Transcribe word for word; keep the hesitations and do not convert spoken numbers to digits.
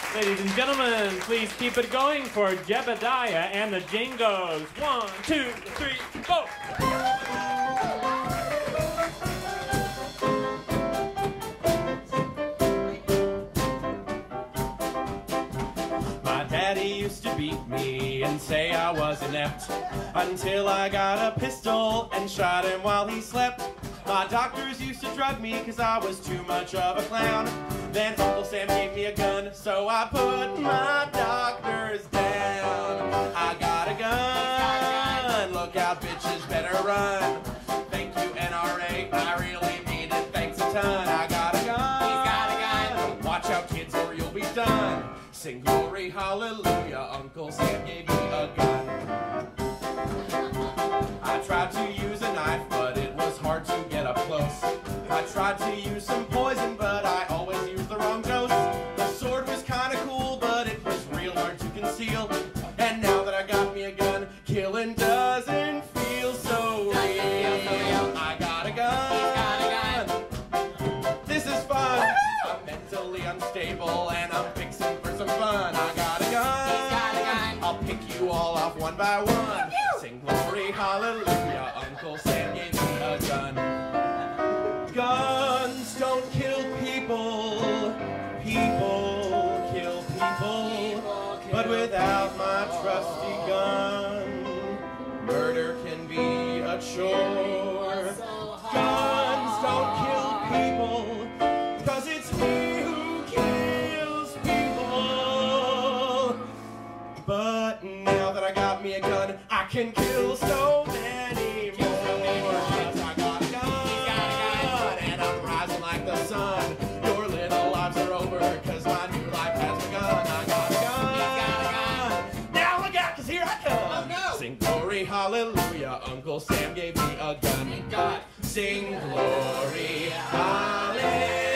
Ladies and gentlemen, please keep it going for Jebediah and the Jingos. One, two, three, go! My daddy used to beat me and say I was inept until I got a pistol and shot him while he slept. My doctors used to drug me cause I was too much of a clown. Then Uncle Sam gave me a gun, so I put my doctors down. I got a gun, look out bitches, better run. Thank you N R A, I really mean it, thanks a ton. I got a gun, he's got a gun. Watch out kids or you'll be done. Sing glory, hallelujah, Uncle Sam gave me a gun. I tried to use a knife, but it was hard to get up close. I tried to use some poison, but I always used the wrong dose. The sword was kinda cool, but it was real hard to conceal. And now that I got me a gun, killing doesn't feel so real. I got a gun. This is fun. I'm mentally unstable, and I'm fixing for some fun. I got a gun. I'll pick you all off one by one. Sing glory, hallelujah, Uncle Sam gave me a gun. Guns don't kill people, people kill people, but without my trusty gun, murder can be a chore. Guns don't kill people, cause it's me who kills people. But now that I got me a gun, I can kill so many more. Cause I got a gun, and I'm rising like the sun. Your little lives are over, cause my new life has begun. I got a gun. Now look out, cause here I come. Oh, no. Sing glory, hallelujah, Uncle Sam gave me a gun. God. Sing glory, hallelujah.